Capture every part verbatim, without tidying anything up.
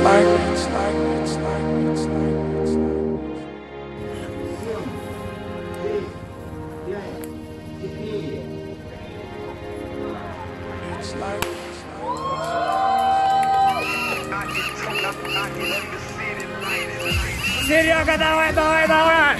like, it's like, it's like, it's like, it's like. It's like, Серега, давай, давай, давай!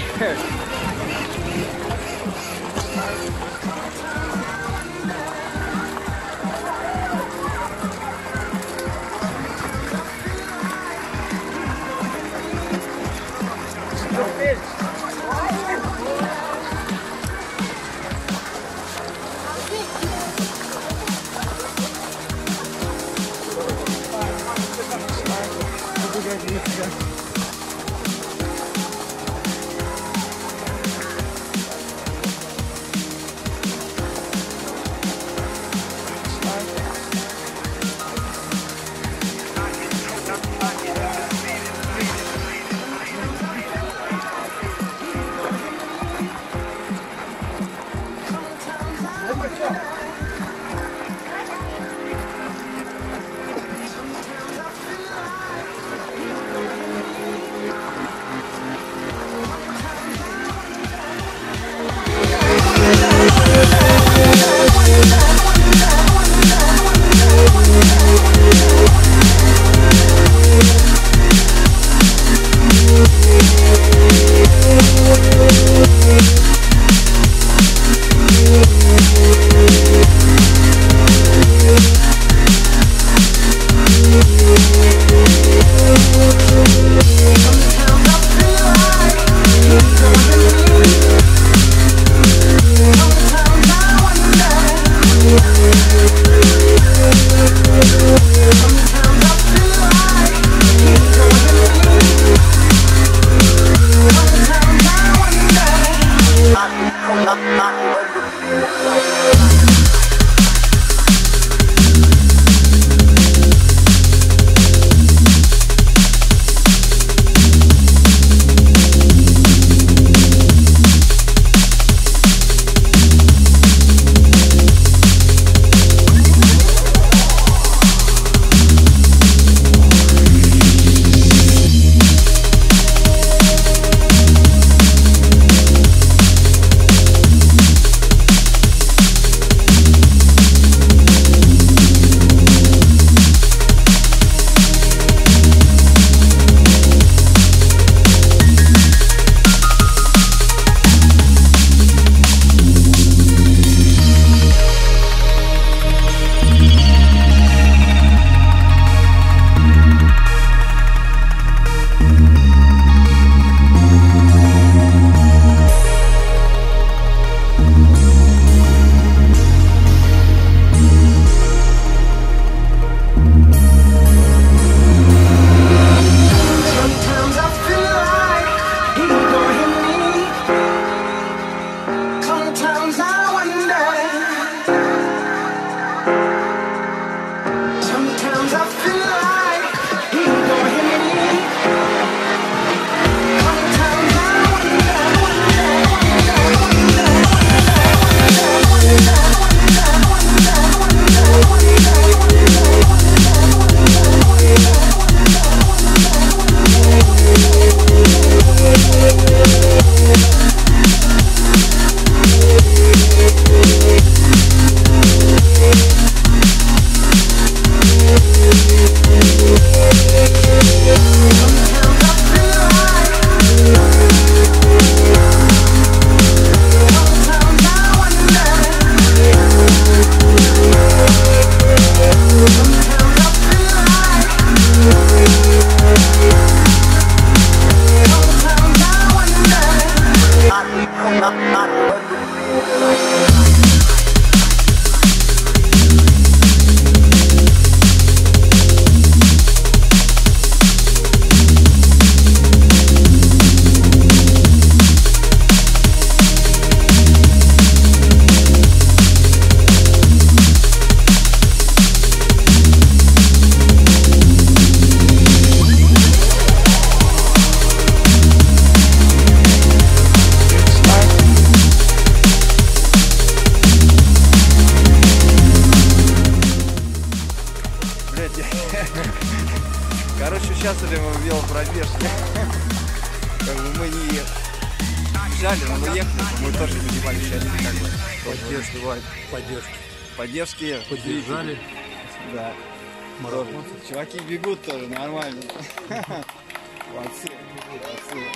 Короче, сейчас идем в велопробежке. Как бы мы не взяли, но мы ехали, мы тоже понимали часть как бы поддержки. Поддержки. Поддержки. Поддержали. Да. Марафон. Чуваки бегут тоже, нормально. Молодцы. Молодцы.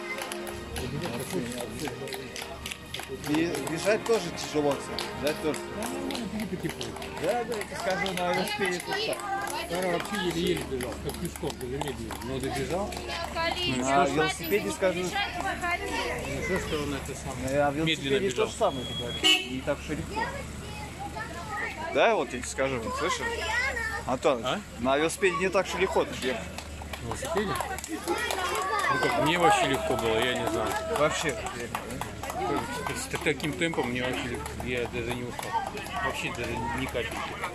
И бежать тоже тяжело, кстати. Бежать тоже. Да, да, я скажу, на велосипеде тут так. Вчера вообще еле-еле бежал, как пешком, медленно, но добежал. На велосипеде скажу. Ну что, что он это самое, А в медленно велосипеде бежал. то же самое, как говорится. Не так уж и легко. Да, вот я тебе скажу, вот, слышишь? Антон, А? на велосипеде не так уж и легко ты ехать. На велосипеде? Ну как, мне вообще легко было, я не знаю. Вообще. С, с таким темпом мне вообще легко, я даже не устал. Вообще даже ни капельки.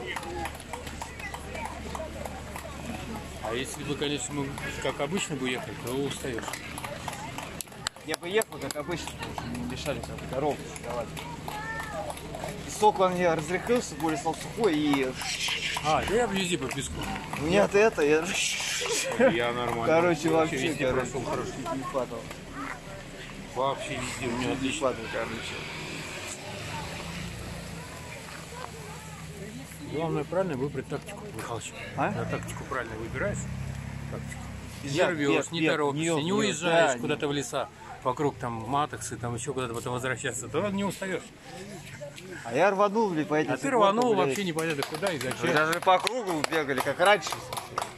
А если бы, конечно, мы как обычно бы ехали, то устаешь. Я бы ехал, как обычно, потому что не мешали как коровку давать. Песок он мне разрыхлился, более стал сухой и... А, да я везде по песку. Нет, это я... Я нормально. Короче, вообще, везде короче, прошел хорошо. не хватало. Вообще везде у меня Не отлично. хватало, короче. Главное правильно выбрать тактику, Михалыч. А? На тактику правильно выбираешь. Тактику. Не Бежать, рвешь, бег, не бег, торопишься, не- не не- уезжаешь да, куда-то в леса, вокруг там матоксы, там еще куда-то потом возвращаться, то не устаешь. А я рванул, блин, по этим А ты цепочкам, рванул блядь. вообще непонятно куда и Мы зачем. даже по кругу бегали, как раньше.